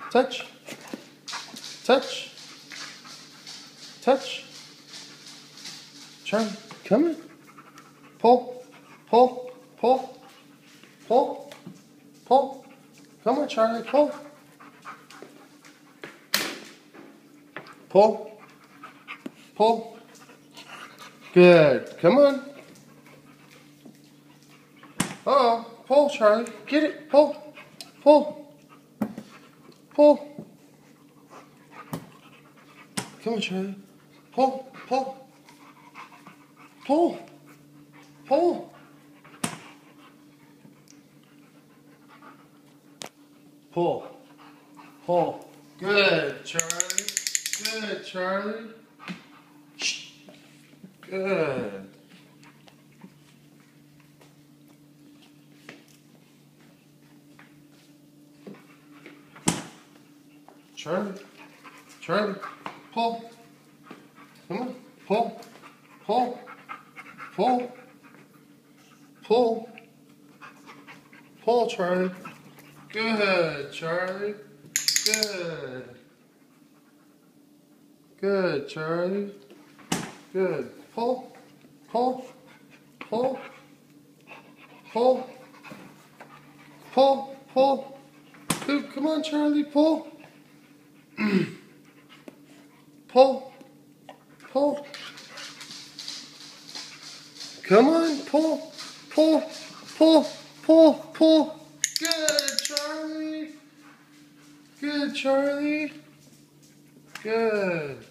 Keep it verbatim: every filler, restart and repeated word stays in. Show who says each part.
Speaker 1: touch, touch, touch. Charlie, come in. Pull, pull, pull, pull, pull. Come on, Charlie, pull. Pull, pull. Good. Come on. Uh-oh. Pull, Charlie. Get it. Pull. Pull. Pull. Come on, Charlie. Pull. Pull. Pull. Pull. Pull. Pull. Good, Charlie. Good, Charlie. Good. Charlie. Charlie. Pull. Come on. Pull. Pull. Pull. Pull. Pull, Charlie. Good, Charlie. Good. Good, Charlie. Good. Pull. Pull. Pull. Pull. Pull. Pull. Good. Come on, Charlie. Pull. Pull. Pull. Come on. Pull. Pull. Pull. Pull. Pull. Good, Charlie. Good, Charlie. Good.